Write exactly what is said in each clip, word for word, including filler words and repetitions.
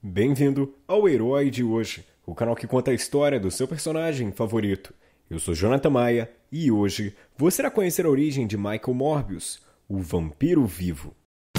Bem-vindo ao Herói de Hoje, o canal que conta a história do seu personagem favorito. Eu sou Jonathan Maia e hoje você irá conhecer a origem de Michael Morbius, o vampiro vivo.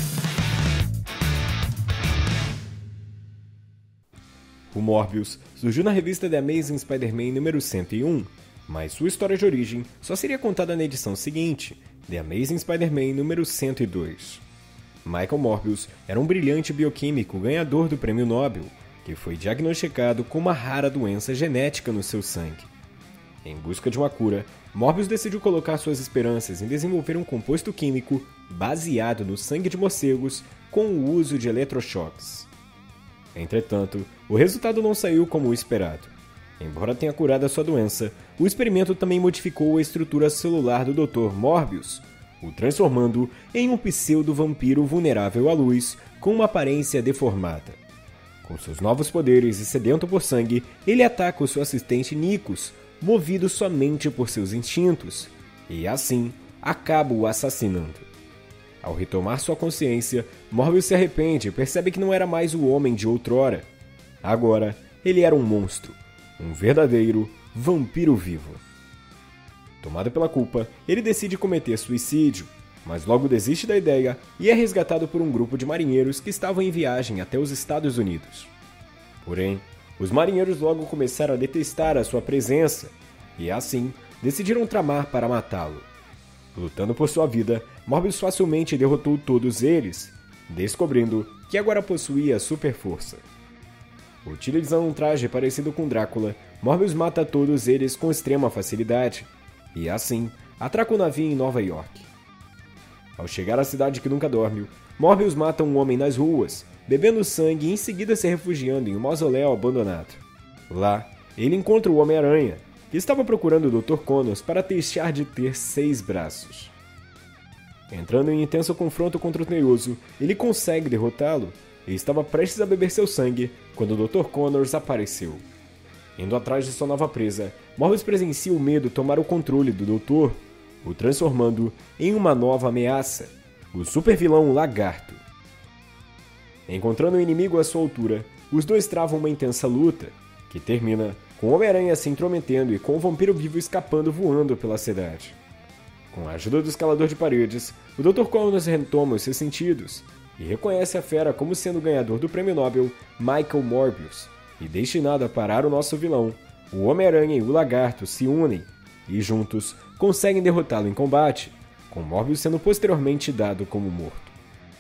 O Morbius surgiu na revista The Amazing Spider-Man número cento e um, mas sua história de origem só seria contada na edição seguinte, The Amazing Spider-Man número cento e dois. Michael Morbius era um brilhante bioquímico ganhador do Prêmio Nobel, que foi diagnosticado com uma rara doença genética no seu sangue. Em busca de uma cura, Morbius decidiu colocar suas esperanças em desenvolver um composto químico baseado no sangue de morcegos com o uso de eletrochoques. Entretanto, o resultado não saiu como o esperado. Embora tenha curado a sua doença, o experimento também modificou a estrutura celular do doutor Morbius, o transformando em um pseudo-vampiro vulnerável à luz com uma aparência deformada. Com seus novos poderes e sedento por sangue, ele ataca o seu assistente Nikos, movido somente por seus instintos, e assim acaba o assassinando. Ao retomar sua consciência, Morbius se arrepende e percebe que não era mais o homem de outrora. Agora, ele era um monstro, um verdadeiro vampiro vivo. Tomado pela culpa, ele decide cometer suicídio, mas logo desiste da ideia e é resgatado por um grupo de marinheiros que estavam em viagem até os Estados Unidos. Porém, os marinheiros logo começaram a detestar a sua presença e, assim, decidiram tramar para matá-lo. Lutando por sua vida, Morbius facilmente derrotou todos eles, descobrindo que agora possuía super força. Utilizando um traje parecido com Drácula, Morbius mata todos eles com extrema facilidade, e assim, atraca o navio em Nova York. Ao chegar à cidade que nunca dorme, Morbius mata um homem nas ruas, bebendo sangue e em seguida se refugiando em um mausoléu abandonado. Lá, ele encontra o Homem-Aranha, que estava procurando o doutor Connors para deixar de ter seis braços. Entrando em intenso confronto contra o Teioso, ele consegue derrotá-lo e estava prestes a beber seu sangue quando o doutor Connors apareceu. Indo atrás de sua nova presa, Morbius presencia o medo tomar o controle do doutor, o transformando em uma nova ameaça, o supervilão Lagarto. Encontrando o inimigo à sua altura, os dois travam uma intensa luta, que termina com o Homem-Aranha se intrometendo e com o vampiro vivo escapando voando pela cidade. Com a ajuda do escalador de paredes, o doutor Connors retoma os seus sentidos e reconhece a fera como sendo o ganhador do Prêmio Nobel Michael Morbius, e destinado a parar o nosso vilão, o Homem-Aranha e o Lagarto se unem e juntos conseguem derrotá-lo em combate, com Morbius sendo posteriormente dado como morto.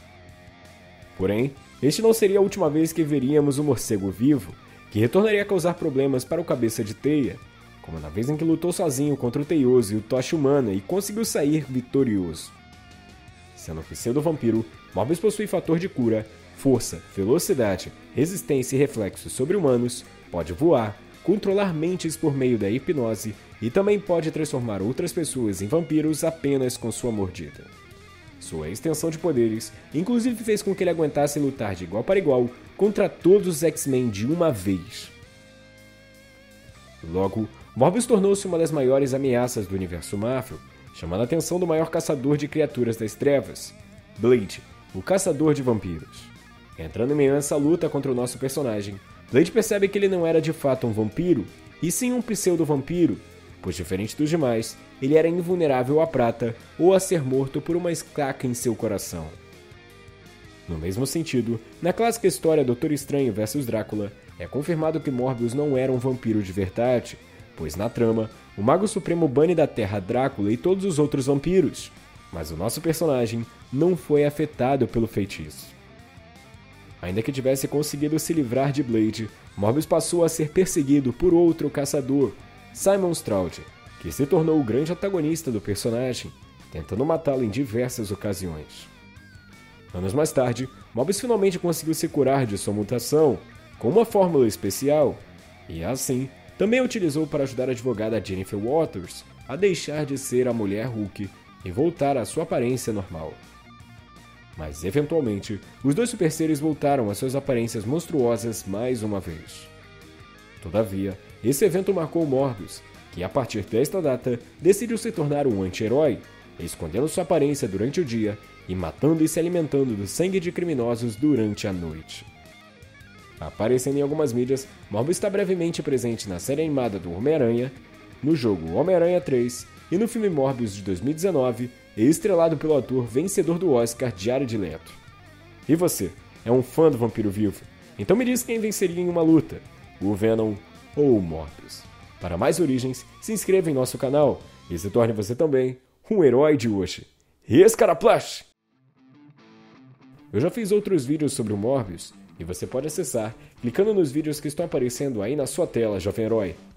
Porém, este não seria a última vez que veríamos o morcego vivo, que retornaria a causar problemas para o Cabeça de Teia, como na vez em que lutou sozinho contra o Teioso e o Tocha Humana e conseguiu sair vitorioso. Sendo um pseudo-vampiro, Morbius possui fator de cura, força, velocidade, resistência e reflexos sobre-humanos, pode voar, controlar mentes por meio da hipnose e também pode transformar outras pessoas em vampiros apenas com sua mordida. Sua extensão de poderes inclusive fez com que ele aguentasse lutar de igual para igual contra todos os X-Men de uma vez. Logo, Morbius tornou-se uma das maiores ameaças do universo Marvel, chamando a atenção do maior caçador de criaturas das trevas, Blade, o caçador de vampiros. Entrando em meio a essa luta contra o nosso personagem, Blade percebe que ele não era de fato um vampiro, e sim um pseudo-vampiro, pois diferente dos demais, ele era invulnerável à prata ou a ser morto por uma estaca em seu coração. No mesmo sentido, na clássica história Doutor Estranho versus Drácula, é confirmado que Morbius não era um vampiro de verdade, pois na trama, o Mago Supremo bane da Terra Drácula e todos os outros vampiros, mas o nosso personagem não foi afetado pelo feitiço. Ainda que tivesse conseguido se livrar de Blade, Morbius passou a ser perseguido por outro caçador, Simon Stroud, que se tornou o grande antagonista do personagem, tentando matá-lo em diversas ocasiões. Anos mais tarde, Morbius finalmente conseguiu se curar de sua mutação, com uma fórmula especial, e assim, também utilizou para ajudar a advogada Jennifer Walters a deixar de ser a Mulher Hulk e voltar à sua aparência normal. Mas, eventualmente, os dois super seres voltaram às suas aparências monstruosas mais uma vez. Todavia, esse evento marcou Morbius, que a partir desta data decidiu se tornar um anti-herói, escondendo sua aparência durante o dia e matando e se alimentando do sangue de criminosos durante a noite. Aparecendo em algumas mídias, Morbius está brevemente presente na série animada do Homem-Aranha, no jogo Homem-Aranha três e no filme Morbius de dois mil e dezenove, e estrelado pelo ator vencedor do Oscar Jared Leto. E você, é um fã do Vampiro Vivo? Então me diz quem venceria em uma luta, o Venom ou o Morbius. Para mais origens, se inscreva em nosso canal e se torne você também um herói de hoje. Escaraplash! Eu já fiz outros vídeos sobre o Morbius e você pode acessar clicando nos vídeos que estão aparecendo aí na sua tela, jovem herói.